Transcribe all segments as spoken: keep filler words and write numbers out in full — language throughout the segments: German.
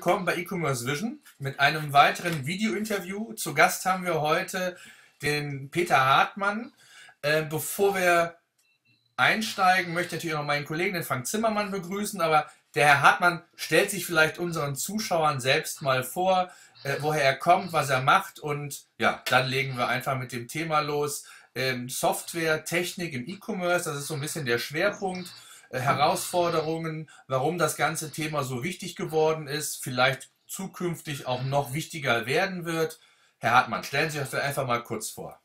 willkommen bei E-Commerce Vision mit einem weiteren Video-Interview. Zu Gast haben wir heute den Peter Hartmann. Äh, bevor wir einsteigen, möchte ich natürlich noch meinen Kollegen, den Frank Zimmermann, begrüßen, aber der Herr Hartmann stellt sich vielleicht unseren Zuschauern selbst mal vor, äh, woher er kommt, was er macht, und ja, dann legen wir einfach mit dem Thema los. Ähm, Software, Technik im E-Commerce, das ist so ein bisschen der Schwerpunkt. Herausforderungen, warum das ganze Thema so wichtig geworden ist, vielleicht zukünftig auch noch wichtiger werden wird. Herr Hartmann, stellen Sie sich das einfach mal kurz vor.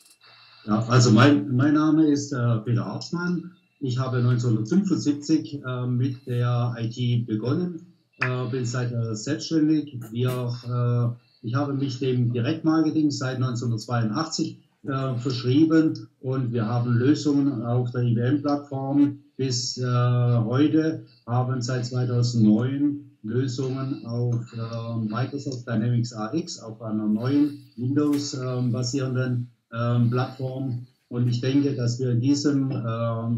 Ja, also mein, mein Name ist äh, Peter Hartmann. Ich habe neunzehnhundertfünfundsiebzig äh, mit der I T begonnen, äh, bin seither selbstständig. Wir, äh, ich habe mich dem Direktmarketing seit neunzehnhundertzweiundachtzig äh, verschrieben und wir haben Lösungen auf der I B M-Plattform bis äh, heute, haben seit zweitausendneun Lösungen auf äh, Microsoft Dynamics A X, auf einer neuen Windows-basierenden äh, äh, Plattform. Und ich denke, dass wir in diesem, äh,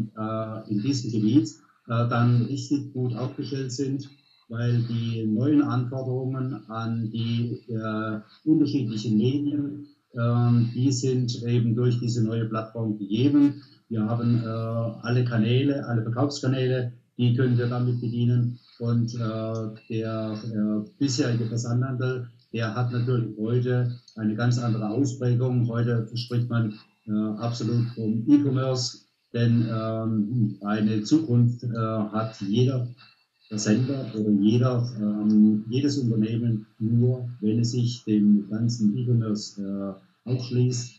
äh, in diesem Gebiet äh, dann richtig gut aufgestellt sind, weil die neuen Anforderungen an die äh, unterschiedlichen Medien, äh, die sind eben durch diese neue Plattform gegeben. Wir haben äh, alle Kanäle, alle Verkaufskanäle, die können wir damit bedienen. Und äh, der äh, bisherige Versandhandel, der hat natürlich heute eine ganz andere Ausprägung. Heute spricht man äh, absolut vom E-Commerce, denn ähm, eine Zukunft äh, hat jeder Versender oder jeder, ähm, jedes Unternehmen nur, wenn es sich dem ganzen E-Commerce äh, aufschließt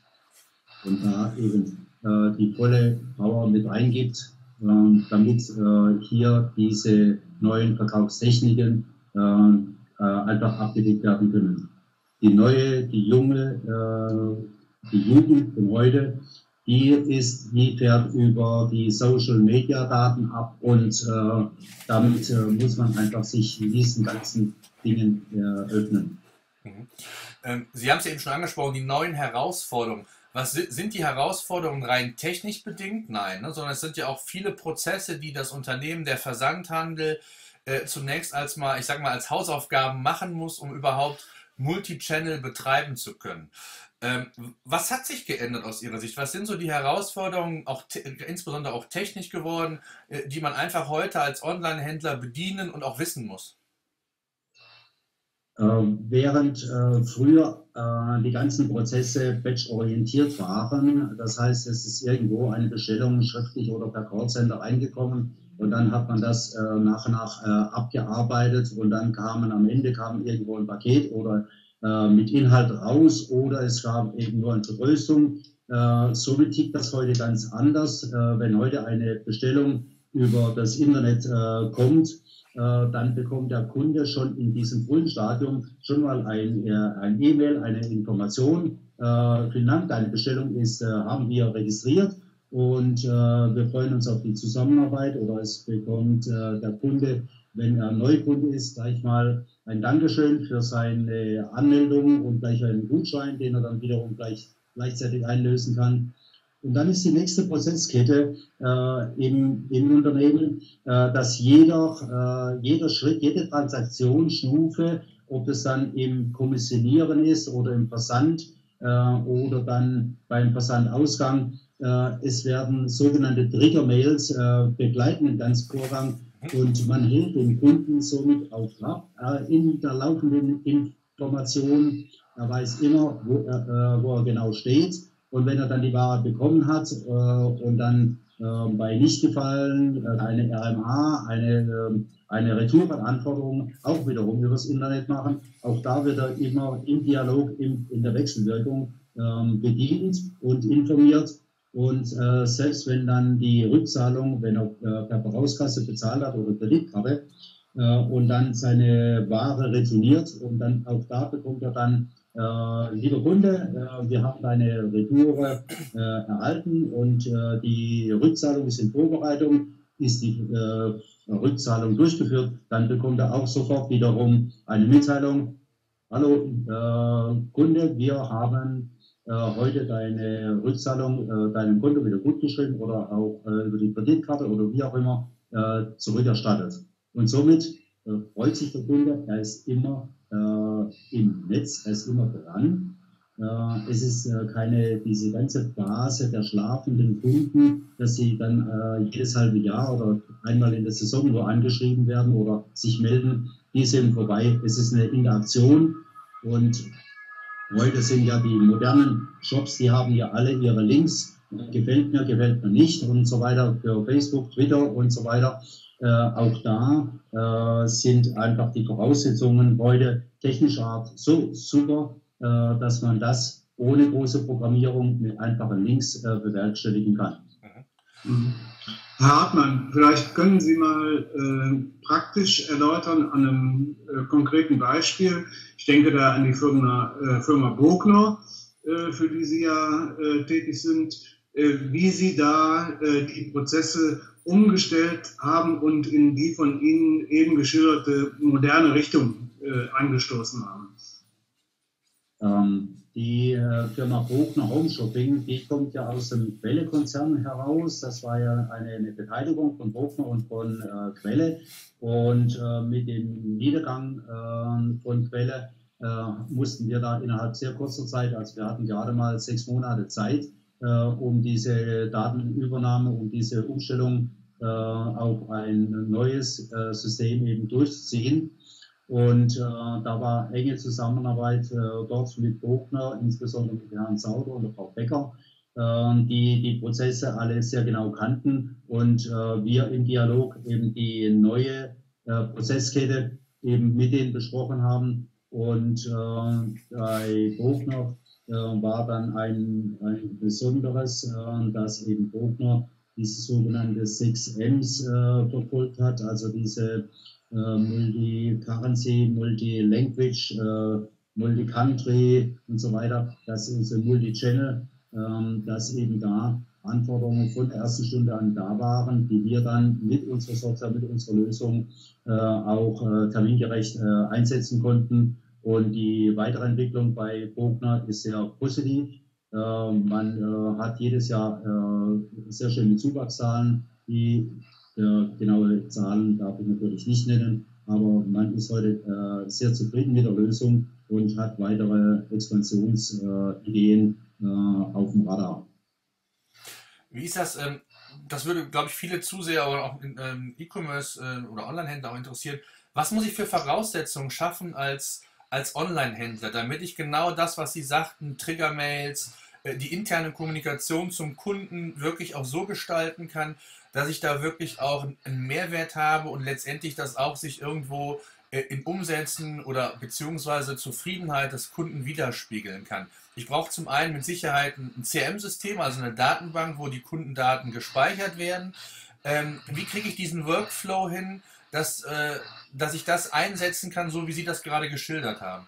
und da eben äh, die volle Power mit reingibt, äh, damit äh, hier diese neuen Verkaufstechniken äh, äh, einfach abgedeckt werden können. Die neue, die junge, äh, die Jugend von heute, die ist, die fährt über die Social Media Daten ab und äh, damit äh, muss man einfach sich diesen ganzen Dingen äh, öffnen. Mhm. Ähm, Sie haben es eben schon angesprochen, die neuen Herausforderungen. Was sind die Herausforderungen rein technisch bedingt? Nein, ne? Sondern es sind ja auch viele Prozesse, die das Unternehmen, der Versandhandel äh, zunächst als mal, ich sag mal, als Hausaufgaben machen muss, um überhaupt Multichannel betreiben zu können. Ähm, was hat sich geändert aus Ihrer Sicht? Was sind so die Herausforderungen, auch insbesondere auch technisch geworden, äh, die man einfach heute als Online-Händler bedienen und auch wissen muss? Während äh, früher äh, die ganzen Prozesse batch-orientiert waren, das heißt, es ist irgendwo eine Bestellung schriftlich oder per Callcenter reingekommen und dann hat man das äh, nach und nach äh, abgearbeitet und dann kamen am Ende kam irgendwo ein Paket oder äh, mit Inhalt raus oder es gab eben nur eine Vergrößerung. Äh, somit tickt das heute ganz anders. Äh, wenn heute eine Bestellung über das Internet äh, kommt, dann bekommt der Kunde schon in diesem frühen Stadium schon mal ein, ein E-Mail, eine Information. Äh, vielen Dank, deine Bestellung ist, äh, haben wir registriert und äh, wir freuen uns auf die Zusammenarbeit. Oder es bekommt äh, der Kunde, wenn er Neukunde ist, gleich mal ein Dankeschön für seine Anmeldung und gleich einen Gutschein, den er dann wiederum gleich gleichzeitig einlösen kann. Und dann ist die nächste Prozesskette äh, im, im Unternehmen, äh, dass jeder, äh, jeder Schritt, jede Transaktionsstufe, ob es dann im Kommissionieren ist oder im Versand äh, oder dann beim Versandausgang, äh, es werden sogenannte Trigger-Mails äh, begleiten den ganzen Vorgang und man hält den Kunden somit auf Trab äh, in der laufenden Information. Er weiß immer, wo er, äh, wo er genau steht. Und wenn er dann die Ware bekommen hat äh, und dann äh, bei Nichtgefallen äh, eine R M A, eine, äh, eine Retourenanforderung auch wiederum übers Internet machen, auch da wird er immer im Dialog, im, in der Wechselwirkung äh, bedient und informiert. Und äh, selbst wenn dann die Rückzahlung, wenn er äh, per Vorauskasse bezahlt hat oder Kreditkarte äh, und dann seine Ware retourniert und dann auch da bekommt er dann Äh, lieber Kunde, äh, wir haben deine Retour äh, erhalten und äh, die Rückzahlung ist in Vorbereitung, ist die äh, Rückzahlung durchgeführt, dann bekommt er auch sofort wiederum eine Mitteilung. Hallo äh, Kunde, wir haben äh, heute deine Rückzahlung äh, deinem Konto wieder gutgeschrieben oder auch äh, über die Kreditkarte oder wie auch immer äh, zurückerstattet. Und somit äh, freut sich der Kunde, er ist immer äh, im Netz, er ist immer dran. Äh, es ist äh, keine, diese ganze Phase der schlafenden Kunden, dass sie dann äh, jedes halbe Jahr oder einmal in der Saison nur angeschrieben werden oder sich melden, die sind vorbei. Es ist eine Interaktion und heute sind ja die modernen Shops, die haben ja alle ihre Links, gefällt mir, gefällt mir nicht und so weiter, für Facebook, Twitter und so weiter. Äh, auch da äh, sind einfach die Voraussetzungen heute technischer Art so super, äh, dass man das ohne große Programmierung mit einfachen Links äh, bewerkstelligen kann. Mhm. Herr Hartmann, vielleicht können Sie mal äh, praktisch erläutern an einem äh, konkreten Beispiel. Ich denke da an die Firma, äh, Firma Bogner, äh, für die Sie ja äh, tätig sind, äh, wie Sie da äh, die Prozesse umgestellt haben und in die von Ihnen eben geschilderte moderne Richtung äh, angestoßen haben. Ähm, die äh, Firma Bogner Home Shopping, die kommt ja aus dem Quelle-Konzern heraus. Das war ja eine, eine Beteiligung von Bogner und von äh, Quelle. Und äh, mit dem Niedergang äh, von Quelle äh, mussten wir da innerhalb sehr kurzer Zeit, also wir hatten gerade mal sechs Monate Zeit, äh, um diese Datenübernahme, um diese Umstellung äh, auf ein neues äh, System eben durchzuziehen. Und äh, da war enge Zusammenarbeit äh, dort mit Bogner, insbesondere mit Herrn Sauter und der Frau Becker, äh, die die Prozesse alle sehr genau kannten und äh, wir im Dialog eben die neue äh, Prozesskette eben mit denen besprochen haben. Und äh, bei Bogner äh, war dann ein, ein Besonderes, äh, dass eben Bogner diese sogenannte sechs M's äh, verfolgt hat, also diese Uh, Multi-Currency, Multi-Language, uh, Multi-Country und so weiter. Das ist ein Multi-Channel, ähm, dass eben da Anforderungen von der ersten Stunde an da waren, die wir dann mit unserer Software, mit unserer Lösung äh, auch äh, termingerecht äh, einsetzen konnten. Und die Weiterentwicklung bei Bogner ist sehr positiv. Äh, man äh, hat jedes Jahr äh, sehr schöne Zuwachszahlen, die Äh, genaue Zahlen darf ich natürlich nicht nennen, aber man ist heute äh, sehr zufrieden mit der Lösung und hat weitere Expansionsideen äh, auf dem Radar. Wie ist das? Ähm, das würde, glaube ich, viele Zuseher oder auch in, ähm, E-Commerce äh, oder Online-Händler auch interessieren. Was muss ich für Voraussetzungen schaffen als, als Online-Händler, damit ich genau das, was Sie sagten, Trigger-Mails, äh, die interne Kommunikation zum Kunden wirklich auch so gestalten kann, dass ich da wirklich auch einen Mehrwert habe und letztendlich das auch sich irgendwo äh, in Umsätzen oder beziehungsweise Zufriedenheit des Kunden widerspiegeln kann. Ich brauche zum einen mit Sicherheit ein C R M-System, also eine Datenbank, wo die Kundendaten gespeichert werden. Ähm, wie kriege ich diesen Workflow hin, dass, äh, dass ich das einsetzen kann, so wie Sie das gerade geschildert haben?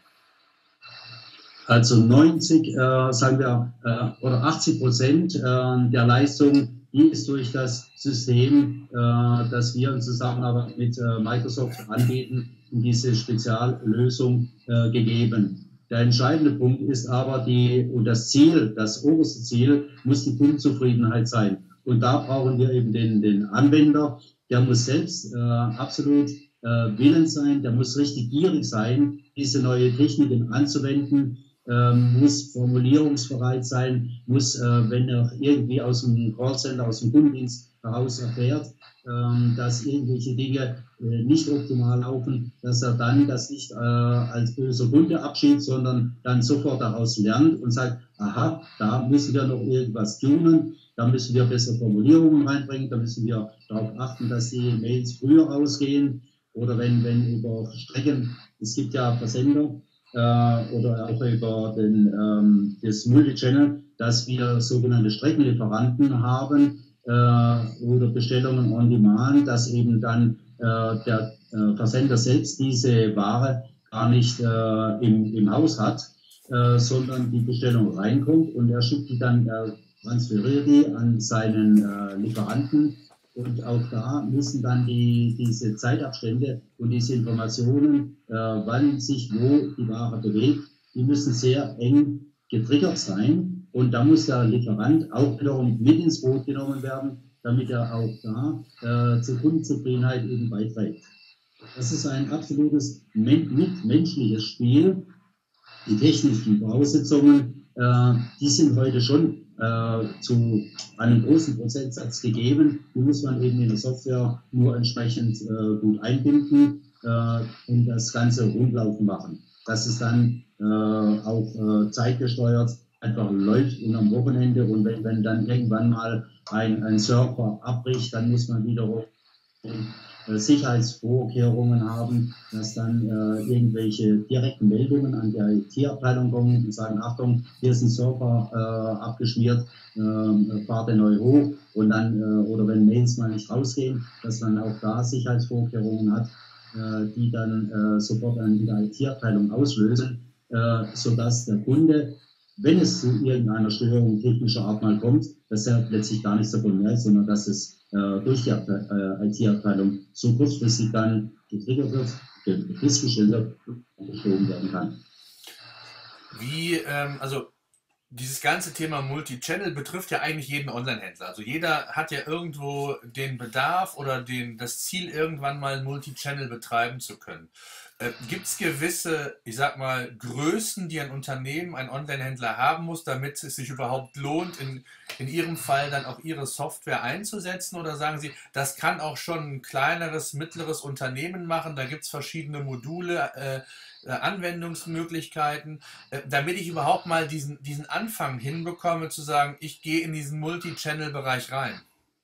Also neunzig, äh, sagen wir, äh, oder achtzig Prozent äh, der Leistung, die ist durch das System, äh, das wir in Zusammenarbeit mit äh, Microsoft anbieten, in diese Speziallösung äh, gegeben. Der entscheidende Punkt ist aber die, und das Ziel, das oberste Ziel, muss die Kundenzufriedenheit sein. Und da brauchen wir eben den, den Anwender, der muss selbst äh, absolut äh, willens sein, der muss richtig gierig sein, diese neue Techniken anzuwenden, Ähm, muss formulierungsbereit sein, muss, äh, wenn er irgendwie aus dem Callcenter, aus dem Kundendienst heraus erfährt, ähm, dass irgendwelche Dinge äh, nicht optimal laufen, dass er dann das nicht äh, als böser Kunde abschiebt, sondern dann sofort daraus lernt und sagt, aha, da müssen wir noch irgendwas tunen, da müssen wir bessere Formulierungen reinbringen, da müssen wir darauf achten, dass die Mails früher rausgehen oder wenn, wenn über Strecken, es gibt ja Versender, oder auch über den, ähm, das Multichannel, dass wir sogenannte Streckenlieferanten haben äh, oder Bestellungen on demand, dass eben dann äh, der äh, Versender selbst diese Ware gar nicht äh, im, im Haus hat, äh, sondern die Bestellung reinkommt und er schickt die dann, äh, transferiert die an seinen äh, Lieferanten. Und auch da müssen dann die, diese Zeitabstände und diese Informationen, äh, wann sich wo die Ware bewegt, die müssen sehr eng getriggert sein. Und da muss der Lieferant auch wiederum mit ins Boot genommen werden, damit er auch da äh, zur Kundenzufriedenheit eben beiträgt. Das ist ein absolutes mitmenschliches Spiel. Die technischen Voraussetzungen, äh, die sind heute schon äh, zu einem großen Prozentsatz gegeben. Die muss man eben in der Software nur entsprechend äh, gut einbinden äh, und das Ganze rundlaufen machen. Dass es dann äh, auch äh, zeitgesteuert einfach läuft und am Wochenende und wenn, wenn dann irgendwann mal ein, ein Server abbricht, dann muss man wiederum Sicherheitsvorkehrungen haben, dass dann äh, irgendwelche direkten Meldungen an die I T-Abteilung kommen und sagen, Achtung, hier ist ein Server äh, abgeschmiert, äh, fahrt den neu hoch und dann, äh, oder wenn Mails mal nicht rausgehen, dass man auch da Sicherheitsvorkehrungen hat, äh, die dann äh, sofort an die I T-Abteilung auslösen, äh, sodass der Kunde, wenn es zu irgendeiner Störung technischer Art mal kommt, dass er letztlich gar nichts davon merkt, sondern dass es äh, durch die äh, I T-Abteilung so kurzfristig dann getriggert wird, festgestellt wird und geschoben werden kann. Wie, ähm, also dieses ganze Thema Multi-Channel betrifft ja eigentlich jeden Online-Händler. Also jeder hat ja irgendwo den Bedarf oder den, das Ziel, irgendwann mal Multi-Channel betreiben zu können. Äh, Gibt es gewisse, ich sag mal, Größen, die ein Unternehmen, ein Online-Händler haben muss, damit es sich überhaupt lohnt, in, in Ihrem Fall dann auch Ihre Software einzusetzen? Oder sagen Sie, das kann auch schon ein kleineres, mittleres Unternehmen machen, da gibt es verschiedene Module, äh, Anwendungsmöglichkeiten, damit ich überhaupt mal diesen, diesen Anfang hinbekomme, zu sagen, ich gehe in diesen Multi-Channel-Bereich rein?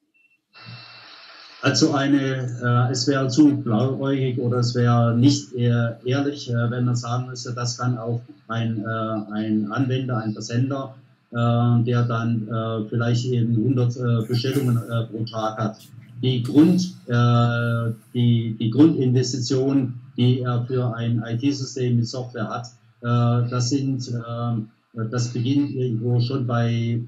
Also eine, äh, es wäre zu blauäugig oder es wäre nicht eher ehrlich, äh, wenn man sagen müsste, das kann auch ein, äh, ein Anwender, ein Versender, äh, der dann äh, vielleicht eben hundert äh, Bestellungen äh, pro Tag hat. Die, Grund, äh, die, die Grundinvestition, die er für ein I T-System mit Software hat, äh, das sind, äh, das beginnt irgendwo schon bei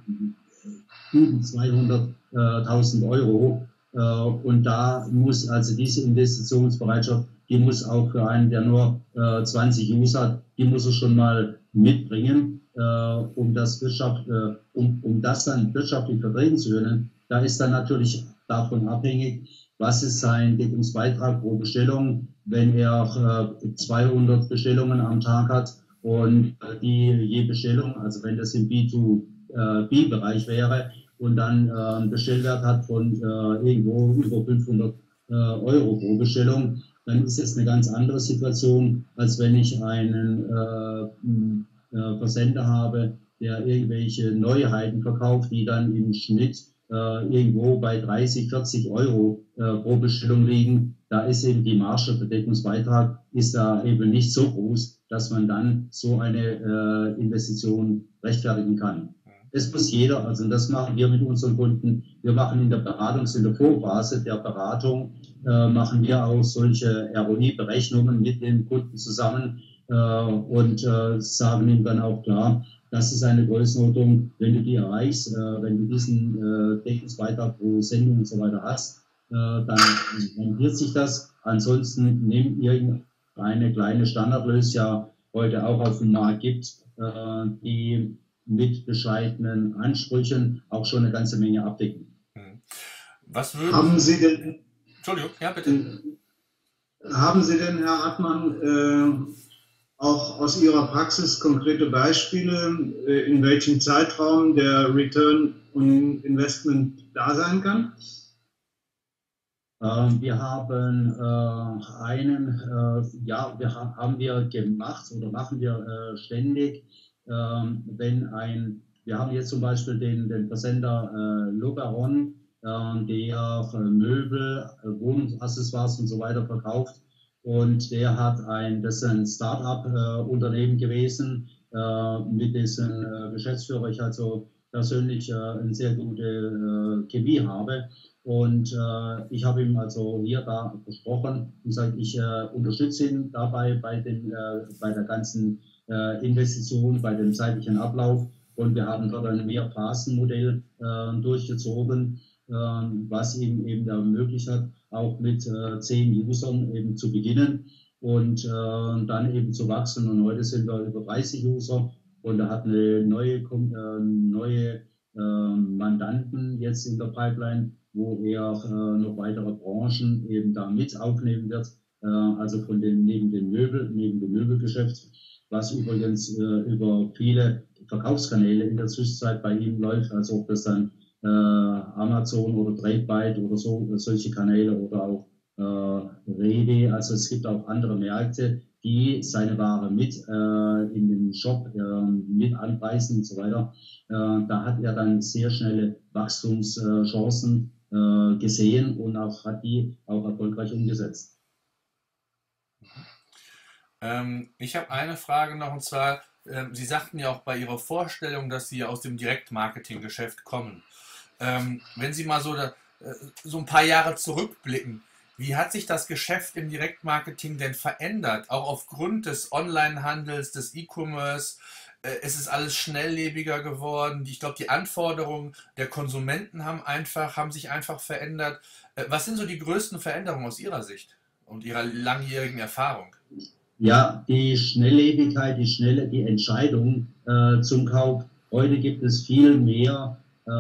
zweihunderttausend Euro. Äh, und da muss also diese Investitionsbereitschaft, die muss auch für einen, der nur äh, zwanzig User hat, die muss er schon mal mitbringen, äh, um, das Wirtschaft, äh, um, um das dann wirtschaftlich vertreten zu können. Da ist dann natürlich davon abhängig, was ist sein Deckungsbeitrag pro Bestellung, wenn er äh, zweihundert Bestellungen am Tag hat und äh, die je Bestellung, also wenn das im B zwei B-Bereich wäre und dann äh, einen Bestellwert hat von äh, irgendwo über fünfhundert äh, Euro pro Bestellung, dann ist es eine ganz andere Situation, als wenn ich einen äh, äh, Versender habe, der irgendwelche Neuheiten verkauft, die dann im Schnitt äh, irgendwo bei dreißig, vierzig Euro äh, pro Bestellung liegen. Da ist eben die Marge, der Deckungsbeitrag ist da eben nicht so groß, dass man dann so eine äh, Investition rechtfertigen kann. Es muss jeder, also das machen wir mit unseren Kunden, wir machen in der Beratung, in der Vorphase der Beratung, äh, machen wir auch solche R O I-Berechnungen mit den Kunden zusammen äh, und äh, sagen ihm dann auch klar, das ist eine Größenordnung, wenn du die erreichst, äh, wenn du diesen äh, Deckungsbeitrag pro Sendung und so weiter hast, äh, dann rentiert sich das. Ansonsten nimm irgendeine kleine Standardlösung, ja heute auch auf dem Markt gibt, äh, die mit bescheidenen Ansprüchen auch schon eine ganze Menge abdecken. Was würden haben Sie denn, Entschuldigung, ja bitte. Haben Sie denn, Herr Hartmann, äh, auch aus Ihrer Praxis konkrete Beispiele, äh, in welchem Zeitraum der Return on Investment da sein kann? Äh, wir haben äh, einen, äh, ja, wir ha haben wir gemacht oder machen wir äh, ständig. Ähm, wenn ein, wir haben jetzt zum Beispiel den, den Versender äh, Logaron, äh, der äh, Möbel, äh, Wohnungsaccessoires und so weiter verkauft und der hat ein, das ist ein Start-up-Unternehmen äh, gewesen, äh, mit dessen äh, Geschäftsführer ich also persönlich äh, eine sehr gute äh, Chemie habe und äh, ich habe ihm also hier da versprochen und gesagt, ich äh, unterstütze ihn dabei bei, den, äh, bei der ganzen Investitionen, bei dem zeitlichen Ablauf und wir haben dort ein Mehrphasenmodell äh, durchgezogen, äh, was ihm eben ermöglicht hat, auch mit äh, zehn Usern eben zu beginnen und äh, dann eben zu wachsen und heute sind wir über dreißig User und er hat eine neue, äh, neue äh, Mandanten jetzt in der Pipeline, wo er äh, noch weitere Branchen eben da mit aufnehmen wird. äh, also von dem, neben dem Möbel, neben dem Möbelgeschäft, was übrigens äh, über viele Verkaufskanäle in der Zwischenzeit bei ihm läuft, also ob das dann äh, Amazon oder Tradebyte oder so, solche Kanäle oder auch äh, Rewe, also es gibt auch andere Märkte, die seine Ware mit äh, in den Shop äh, mit anpreisen und so weiter. Äh, da hat er dann sehr schnelle Wachstumschancen äh, gesehen und auch, hat die auch erfolgreich umgesetzt. Ähm, ich habe eine Frage noch, und zwar, ähm, Sie sagten ja auch bei Ihrer Vorstellung, dass Sie aus dem Direktmarketing-Geschäft kommen. Ähm, wenn Sie mal so, da, äh, so ein paar Jahre zurückblicken, wie hat sich das Geschäft im Direktmarketing denn verändert? Auch aufgrund des Onlinehandels, des E-Commerce. Äh, es ist alles schnelllebiger geworden. Ich glaube, die Anforderungen der Konsumenten haben, einfach, haben sich einfach verändert. Äh, was sind so die größten Veränderungen aus Ihrer Sicht und Ihrer langjährigen Erfahrung? Ja, die Schnelllebigkeit, die schnelle, die Entscheidung äh, zum Kauf. Heute gibt es viel mehr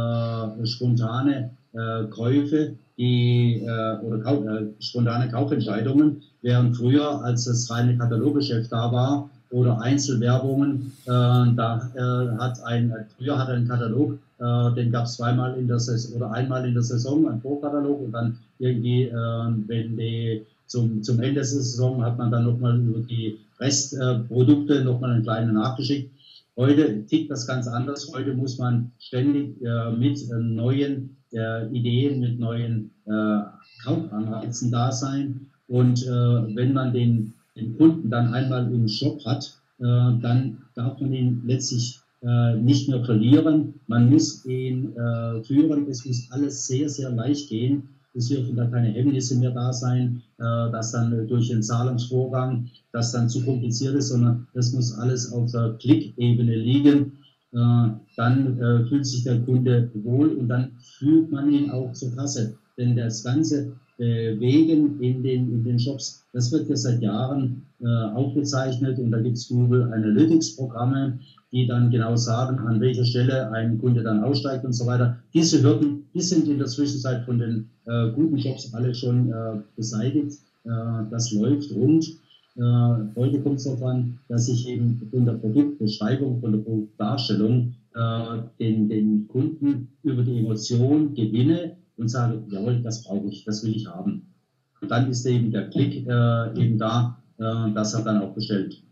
äh, spontane äh, Käufe, die äh, oder Kau äh, spontane Kaufentscheidungen, während früher, als das reine Kataloggeschäft da war oder Einzelwerbungen, äh, da äh, hat ein früher hat ein Katalog, äh, den gab es zweimal in der Saison oder einmal in der Saison, ein Vorkatalog, und dann irgendwie, äh, wenn die Zum, zum Ende der Saison hat man dann nochmal über die Restprodukte äh, nochmal einen kleinen nachgeschickt. Heute tickt das ganz anders. Heute muss man ständig äh, mit äh, neuen äh, Ideen, mit neuen äh, Kaufanreizen da sein. Und äh, wenn man den, den Kunden dann einmal im Shop hat, äh, dann darf man ihn letztlich äh, nicht mehr verlieren. Man muss ihn äh, führen. Es muss alles sehr, sehr leicht gehen. Es dürfen da keine Hemmnisse mehr da sein, äh, dass dann durch den Zahlungsvorgang das dann zu kompliziert ist, sondern das muss alles auf der Klickebene liegen. Äh, dann äh, fühlt sich der Kunde wohl und dann führt man ihn auch zur Kasse. Denn das ganze Bewegen in den, in den Shops, das wird ja seit Jahren äh, aufgezeichnet, und da gibt es Google Analytics-Programme, die dann genau sagen, an welcher Stelle ein Kunde dann aussteigt und so weiter. Diese Hürden, die sind in der Zwischenzeit von den äh, guten Shops alle schon äh, beseitigt. Äh, das läuft rund. Äh, heute kommt es darauf an, dass ich eben von der Produktbeschreibung, von der Produktdarstellung äh, den, den Kunden über die Emotion gewinne und sage, jawohl, das brauche ich, das will ich haben. Und dann ist eben der Klick äh, eben da, äh, dass er dann auch bestellt.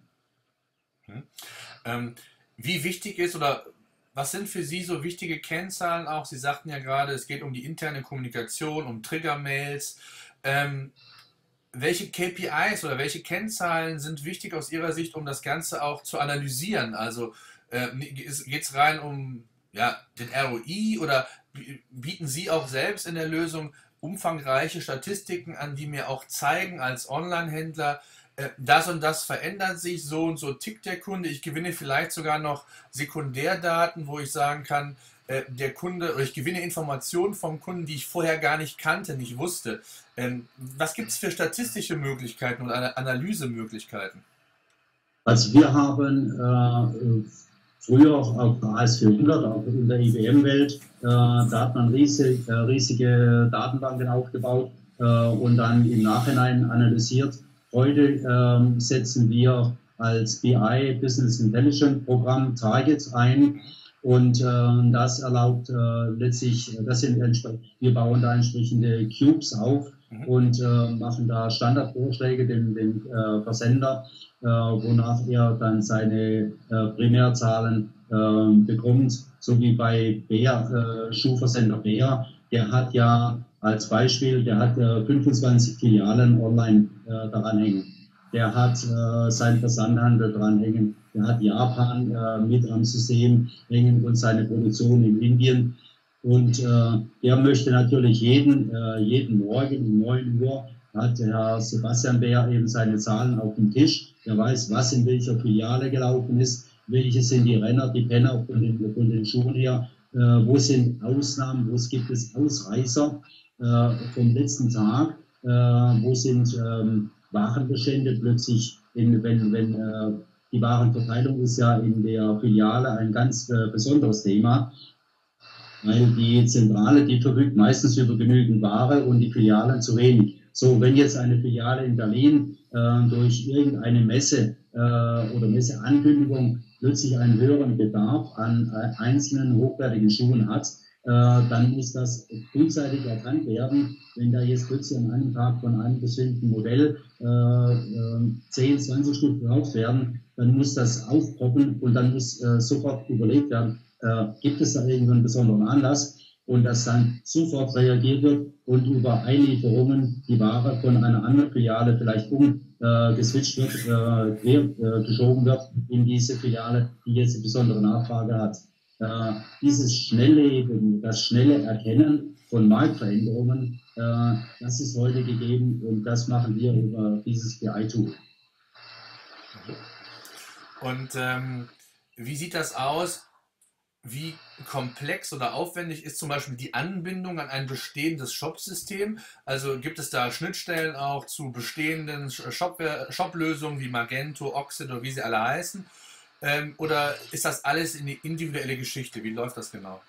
Hm. Ähm, wie wichtig ist, oder was sind für Sie so wichtige Kennzahlen auch? Sie sagten ja gerade, es geht um die interne Kommunikation, um Trigger-Mails. Ähm, welche K P Is oder welche Kennzahlen sind wichtig aus Ihrer Sicht, um das Ganze auch zu analysieren? Also äh, geht es rein um ja, den R O I, oder bieten Sie auch selbst in der Lösung umfangreiche Statistiken an, die mir auch zeigen als Online-Händler, äh, das und das verändert sich, so und so tickt der Kunde. Ich gewinne vielleicht sogar noch Sekundärdaten, wo ich sagen kann, äh, der Kunde, oder ich gewinne Informationen vom Kunden, die ich vorher gar nicht kannte, nicht wusste. Ähm, was gibt es für statistische Möglichkeiten oder Analysemöglichkeiten? Also wir haben äh, früher auch auf A S vierhundert, auch in der I B M-Welt, äh, da hat man riesig, äh, riesige Datenbanken aufgebaut äh, und dann im Nachhinein analysiert. Heute äh, setzen wir als B I, Business Intelligence Programm, Targets ein, und äh, das erlaubt äh, letztlich, das sind wir bauen da entsprechende Cubes auf und äh, machen da Standardvorschläge dem, dem äh, Versender, äh, wonach er dann seine äh, Primärzahlen äh, bekommt, so wie bei Bär, äh, Schuhversender Bär. Der hat ja als Beispiel, der hat äh, fünfundzwanzig Filialen online äh, daran hängen. Der hat äh, seinen Versandhandel dran hängen. Der hat Japan äh, mit am System hängen und seine Produktion in Indien. Und äh, er möchte natürlich jeden, äh, jeden Morgen um neun Uhr hat Herr Sebastian Bär eben seine Zahlen auf dem Tisch. Er weiß, was in welcher Filiale gelaufen ist, welche sind die Renner, die Penner von den, von den Schuhen her, äh, wo sind Ausnahmen, wo gibt es Ausreißer äh, vom letzten Tag, äh, wo sind ähm, Warenbestände plötzlich, in, wenn, wenn äh, die Warenverteilung ist ja in der Filiale ein ganz äh, besonderes Thema. Weil die Zentrale, die verfügt meistens über genügend Ware und die Filialen zu wenig. So, wenn jetzt eine Filiale in Berlin äh, durch irgendeine Messe äh, oder Messeankündigung plötzlich einen höheren Bedarf an äh, einzelnen hochwertigen Schuhen hat, äh, dann muss das frühzeitig erkannt werden. Wenn da jetzt plötzlich an einem Tag von einem bestimmten Modell äh, äh, zehn, zwanzig Stück verkauft werden, dann muss das aufpoppen und dann muss äh, sofort überlegt werden, äh, gibt es da irgendeinen besonderen Anlass? Und dass dann sofort reagiert wird und über Einlieferungen die Ware von einer anderen Filiale vielleicht umgeswitcht äh, wird, äh, quer, äh, geschoben wird in diese Filiale, die jetzt eine besondere Nachfrage hat. Äh, dieses schnelle, das schnelle Erkennen von Marktveränderungen, äh, das ist heute gegeben und das machen wir über dieses B I-Tool. Und ähm, wie sieht das aus? Wie komplex oder aufwendig ist zum Beispiel die Anbindung an ein bestehendes Shop-System? Also gibt es da Schnittstellen auch zu bestehenden Shop-Lösungen wie Magento, Oxid oder wie sie alle heißen? Ähm, oder ist das alles eine individuelle Geschichte? Wie läuft das genau?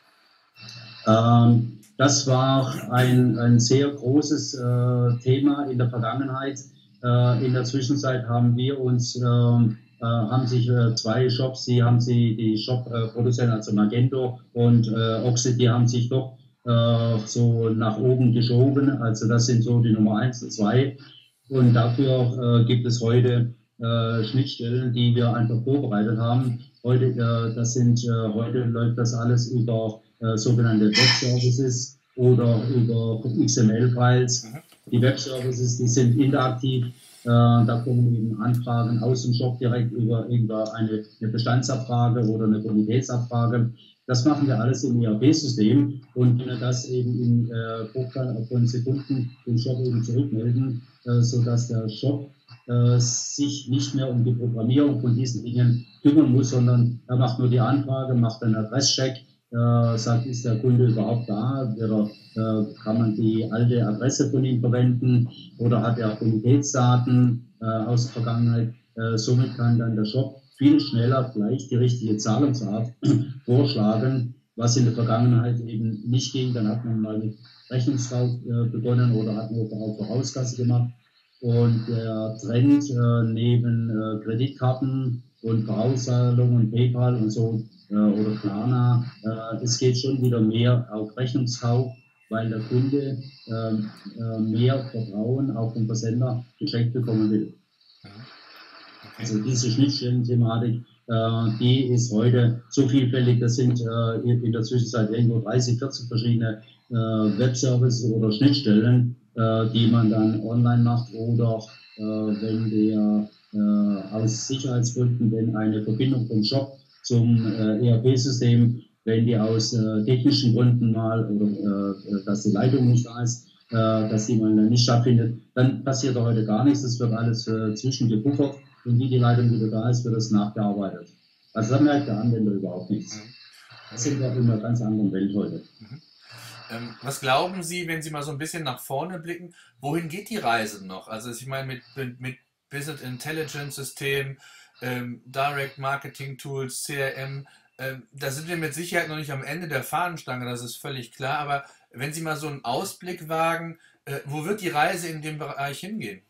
Ähm, das war ein, ein sehr großes äh, Thema in der Vergangenheit. Äh, in der Zwischenzeit haben wir uns ähm, Äh, haben sich äh, zwei Shops, die haben sie, die Shop-Produzenten, äh, also Magento und äh, Oxid, die haben sich doch äh, so nach oben geschoben. Also das sind so die Nummer eins und zwei. Und dafür äh, gibt es heute äh, Schnittstellen, die wir einfach vorbereitet haben. Heute, äh, das sind, äh, heute läuft das alles über äh, sogenannte Web-Services oder über X M L-Files. Die Web-Services, die sind interaktiv. Äh, da kommen eben Anfragen aus dem Shop direkt über, über eine, eine Bestandsabfrage oder eine Bonitätsabfrage. Das machen wir alles im E R P-System und können das eben in äh, Bruchteil von Sekunden den Shop eben zurückmelden, äh, sodass der Shop äh, sich nicht mehr um die Programmierung von diesen Dingen kümmern muss, sondern er macht nur die Anfrage, macht einen Adresscheck, äh, sagt, ist der Kunde überhaupt da, oder äh, kann man die alte Adresse von ihm verwenden oder hat er Bonitätsdaten äh, aus der Vergangenheit. Äh, somit kann dann der Shop viel schneller gleich die richtige Zahlungsart vorschlagen, was in der Vergangenheit eben nicht ging. Dann hat man mal mit Rechnungskauf äh, begonnen oder hat man auch Vorauskasse gemacht. Und der Trend äh, neben äh, Kreditkarten und Vorauszahlungen, PayPal und so äh, oder Klarna, äh, es geht schon wieder mehr auf Rechnungskauf, weil der Kunde äh, äh, mehr Vertrauen auf den Versender geschenkt bekommen will. Okay. Also diese Schnittstellen-Thematik, äh, die ist heute so vielfältig, das sind äh, in der Zwischenzeit irgendwo dreißig, vierzig verschiedene äh, Webservices oder Schnittstellen, äh, die man dann online macht oder äh, wenn der äh, aus Sicherheitsgründen, wenn eine Verbindung vom Shop zum äh, E R P-System, wenn die aus äh, technischen Gründen mal oder äh, dass die Leitung nicht da ist, äh, dass die mal nicht stattfindet, dann passiert da heute gar nichts, es wird alles äh, zwischengepuffert und wie die Leitung wieder da ist, wird das nachgearbeitet. Also da merkt der Anwender überhaupt nichts. Das sind wir in einer ganz anderen Welt heute. Mhm. Ähm, was glauben Sie, wenn Sie mal so ein bisschen nach vorne blicken, wohin geht die Reise noch? Also ich meine mit, mit, mit Business Intelligence System, ähm, Direct Marketing Tools, C R M, ähm, da sind wir mit Sicherheit noch nicht am Ende der Fahnenstange, das ist völlig klar, aber wenn Sie mal so einen Ausblick wagen, äh, wo wird die Reise in dem Bereich hingehen?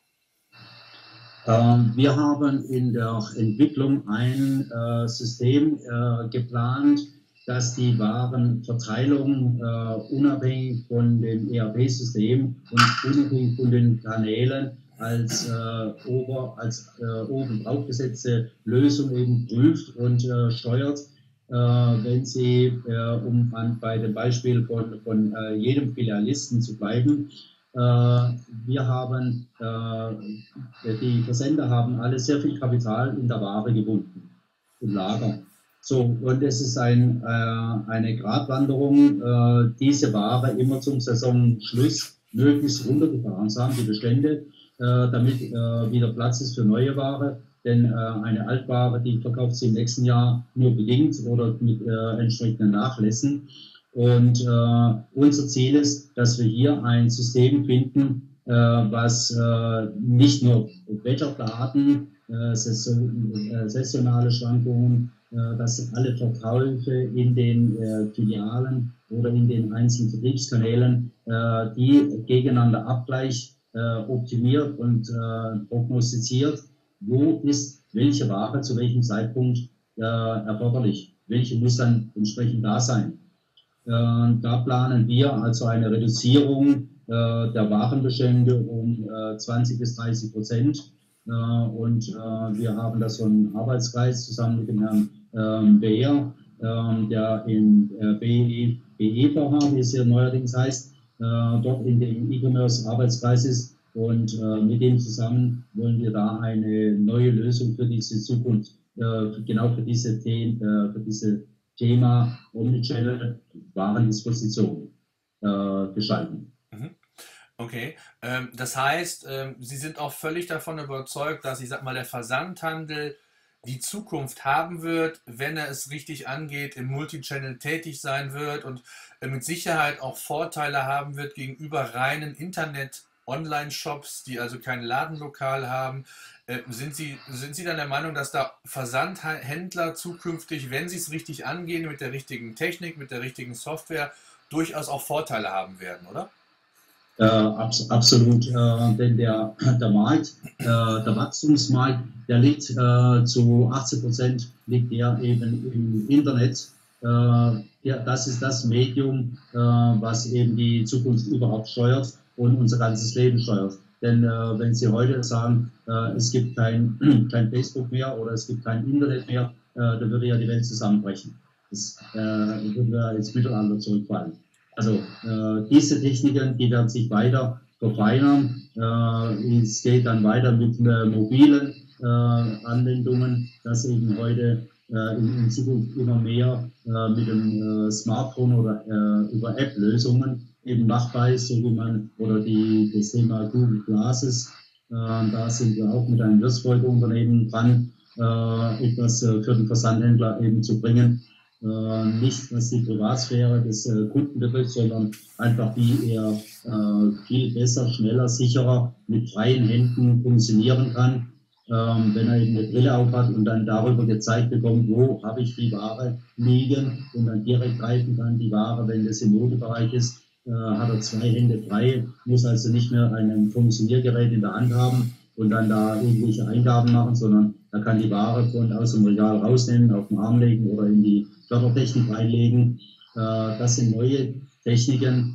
Ähm, wir haben in der Entwicklung ein äh, System äh, geplant, dass die Warenverteilung äh, unabhängig von dem E R P-System und unabhängig von den Kanälen als, äh, ober, als äh, oben draufgesetzte Lösung eben prüft und äh, steuert. Äh, wenn Sie, äh, um an, bei dem Beispiel von, von äh, jedem Filialisten zu bleiben, äh, wir haben, äh, die Versender haben alle sehr viel Kapital in der Ware gebunden, im Lager. So, und es ist ein, äh, eine Gratwanderung, äh, diese Ware immer zum Saisonschluss möglichst runtergefahren zu haben, die Bestände, äh, damit äh, wieder Platz ist für neue Ware. Denn äh, eine Altware, die verkauft sie im nächsten Jahr nur bedingt oder mit äh, entsprechenden Nachlässen. Und äh, unser Ziel ist, dass wir hier ein System finden, äh, was äh, nicht nur Wetterdaten, äh, saison, äh, saisonale Schwankungen, äh, dass alle Verkäufe in den äh, Filialen oder in den einzelnen Vertriebskanälen, äh, die gegeneinander abgleicht äh, optimiert und äh, prognostiziert, wo ist welche Ware zu welchem Zeitpunkt äh, erforderlich. Welche muss dann entsprechend da sein. Äh, da planen wir also eine Reduzierung äh, der Warenbestände um äh, zwanzig bis dreißig Prozent. Äh, und äh, wir haben da so einen Arbeitskreis zusammen mit dem Herrn ähm, Beer, äh, der in äh, B E V H, wie es hier neuerdings heißt, äh, dort in dem E-Commerce-Arbeitskreis ist. Und äh, mit dem zusammen wollen wir da eine neue Lösung für diese Zukunft, äh, genau für diese, The äh, für diese Thema Omnichannel Warendisposition äh, gestalten. Okay, ähm, das heißt, ähm, Sie sind auch völlig davon überzeugt, dass, ich sag mal, der Versandhandel die Zukunft haben wird, wenn er es richtig angeht, im Multichannel tätig sein wird und äh, mit Sicherheit auch Vorteile haben wird gegenüber reinen Internet-Online-Shops, die also kein Ladenlokal haben. Äh, sind Sie, sind Sie dann der Meinung, dass da Versandhändler zukünftig, wenn sie es richtig angehen, mit der richtigen Technik, mit der richtigen Software, durchaus auch Vorteile haben werden, oder? Äh, abs absolut, äh, denn der, der Markt, äh, der Wachstumsmarkt, der liegt äh, zu achtzig Prozent liegt der eben im Internet. Äh, ja, das ist das Medium, äh, was eben die Zukunft überhaupt steuert und unser ganzes Leben steuert. Denn äh, wenn Sie heute sagen, äh, es gibt kein, kein Facebook mehr oder es gibt kein Internet mehr, äh, dann würde ja die Welt zusammenbrechen. Das äh, würde ins Mittelalter zurückfallen. Also äh, diese Techniken, die werden sich weiter verfeinern. Äh, es geht dann weiter mit äh, mobilen äh, Anwendungen, dass eben heute äh, in, in Zukunft immer mehr äh, mit dem äh, Smartphone oder äh, über App-Lösungen eben machbar ist, so wie man, oder die, das Thema Google Glasses, äh, da sind wir auch mit einem Wirtsfolgeunternehmen dran, äh, etwas äh, für den Versandhändler eben zu bringen. Äh, nicht was die Privatsphäre des äh, Kunden betrifft, sondern einfach wie er äh, viel besser, schneller, sicherer mit freien Händen funktionieren kann, ähm, wenn er eben eine Brille auf hat und dann darüber gezeigt bekommt, wo habe ich die Ware liegen und dann direkt greifen kann die Ware, wenn das im Modebereich ist, äh, hat er zwei Hände frei, muss also nicht mehr ein Funktioniergerät in der Hand haben und dann da irgendwelche Eingaben machen, sondern er kann die Ware von aus dem Regal rausnehmen, auf den Arm legen oder in die Fördertechnik einlegen. Das sind neue Techniken,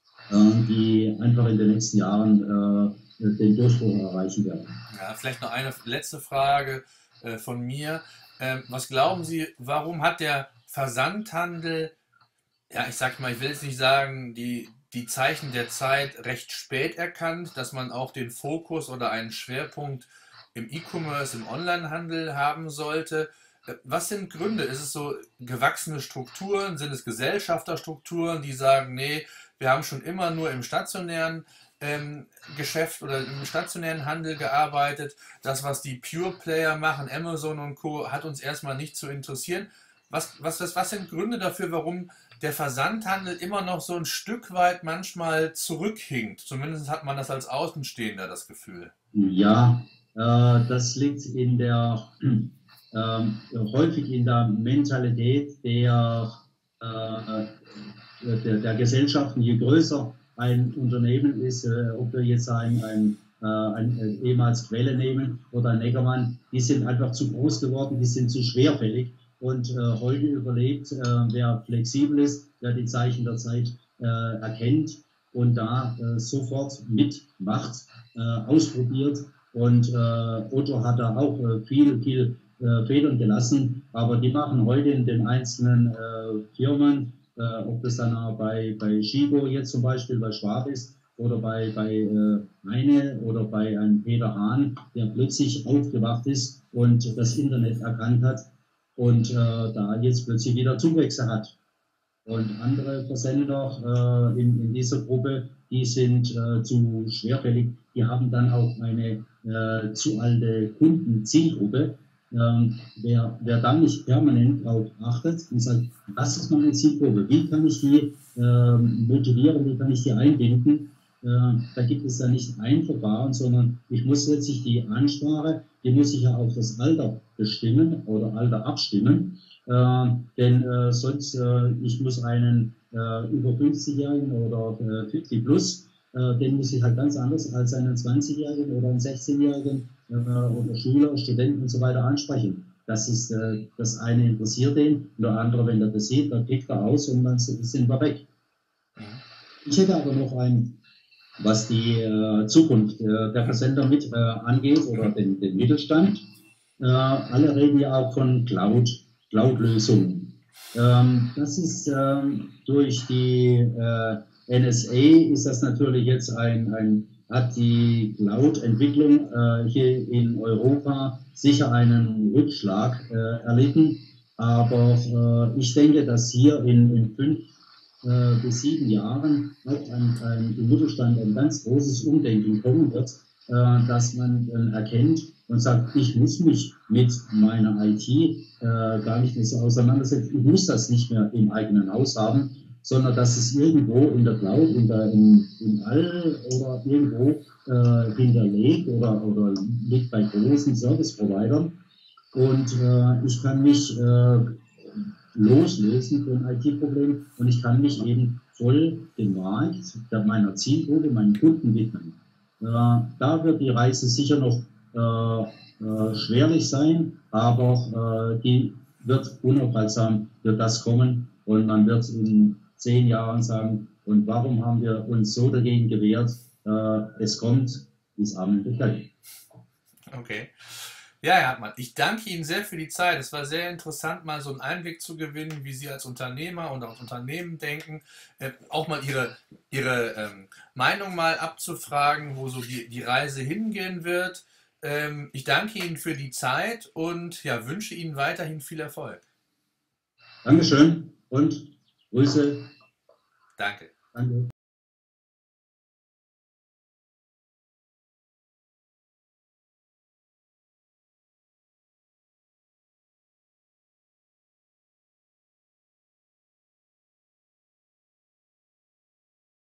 die einfach in den nächsten Jahren den Durchbruch erreichen werden. Ja, vielleicht noch eine letzte Frage von mir. Was glauben Sie, warum hat der Versandhandel, ja, ich sag mal, ich will jetzt nicht sagen, die, die Zeichen der Zeit recht spät erkannt, dass man auch den Fokus oder einen Schwerpunkt im E-Commerce, im Onlinehandel haben sollte? Was sind Gründe? Ist es so gewachsene Strukturen? Sind es Gesellschafterstrukturen, die sagen, nee, wir haben schon immer nur im stationären ähm, Geschäft oder im stationären Handel gearbeitet. Das, was die Pure Player machen, Amazon und Co., hat uns erstmal nicht zu interessieren. Was, was, was, was sind Gründe dafür, warum der Versandhandel immer noch so ein Stück weit manchmal zurückhinkt? Zumindest hat man das als Außenstehender das Gefühl. Ja, äh, das liegt in der... Ähm, häufig in der Mentalität der, äh, der, der Gesellschaften. Je größer ein Unternehmen ist, äh, ob wir jetzt ein, ein, äh, ein, ein ehemals Quelle nehmen oder ein Neckermann, die sind einfach zu groß geworden, die sind zu schwerfällig. Und äh, heute überlegt, äh, wer flexibel ist, wer die Zeichen der Zeit äh, erkennt und da äh, sofort mitmacht, äh, ausprobiert. Und äh, Otto hat da auch äh, viel, viel Federn gelassen, aber die machen heute in den einzelnen äh, Firmen, äh, ob das dann auch bei, bei Schigo jetzt zum Beispiel bei Schwab ist oder bei, bei äh, Heine oder bei einem Peter Hahn, der plötzlich aufgewacht ist und das Internet erkannt hat und äh, da jetzt plötzlich wieder Zuwächse hat. Und andere Versender äh, in, in dieser Gruppe, die sind äh, zu schwerfällig, die haben dann auch eine äh, zu alte Kundenzielgruppe. Ähm, wer, wer dann nicht permanent darauf achtet und sagt, was ist meine Zielgruppe, wie kann ich die äh, motivieren, wie kann ich die einbinden, äh, da gibt es ja nicht ein Verfahren, sondern ich muss letztlich die Ansprache, die muss ich ja auf das Alter bestimmen oder Alter abstimmen, äh, denn äh, sonst, äh, ich muss einen äh, über fünfzig-Jährigen oder äh, fünfzig plus äh, den muss ich halt ganz anders als einen zwanzigjährigen oder einen sechzehnjährigen äh, oder Schüler, Studenten und so weiter ansprechen. Das ist, äh, das eine interessiert den, und der andere, wenn er das sieht, dann klickt er aus und dann sind wir weg. Ich hätte aber noch ein, was die äh, Zukunft äh, der Versender mit äh, angeht oder den, den Mittelstand. Äh, alle reden ja auch von Cloud, Cloud-Lösungen. Ähm, das ist ähm, durch die äh, N S A ist das natürlich jetzt ein, ein hat die Cloud-Entwicklung äh, hier in Europa sicher einen Rückschlag äh, erlitten. Aber äh, ich denke, dass hier in, in fünf äh, bis sieben Jahren auch ein, ein, im Mittelstand ein ganz großes Umdenken kommen wird, äh, dass man dann erkennt und sagt, ich muss mich mit meiner I T äh, gar nicht mehr so auseinandersetzen, ich muss das nicht mehr im eigenen Haus haben, sondern dass es irgendwo in der Cloud, in der, in, im All oder irgendwo äh, hinterlegt oder, oder liegt bei großen Service-Providern. Und äh, ich kann mich äh, loslösen von I T-Problemen und ich kann mich eben voll dem Markt, meiner Zielgruppe, meinen Kunden widmen. Äh, da wird die Reise sicher noch äh, äh, schwerlich sein, aber äh, die wird unaufhaltsam, wird das kommen und man wird in zehn Jahren sagen, und warum haben wir uns so dagegen gewehrt? Äh, es kommt, wie es Abend bekannt. Okay. Ja, Herr Hartmann, ich danke Ihnen sehr für die Zeit. Es war sehr interessant, mal so einen Einblick zu gewinnen, wie Sie als Unternehmer und auch Unternehmen denken, äh, auch mal Ihre, Ihre ähm, Meinung mal abzufragen, wo so die, die Reise hingehen wird. Ähm, ich danke Ihnen für die Zeit und ja, wünsche Ihnen weiterhin viel Erfolg. Dankeschön und Grüße. Danke. Danke.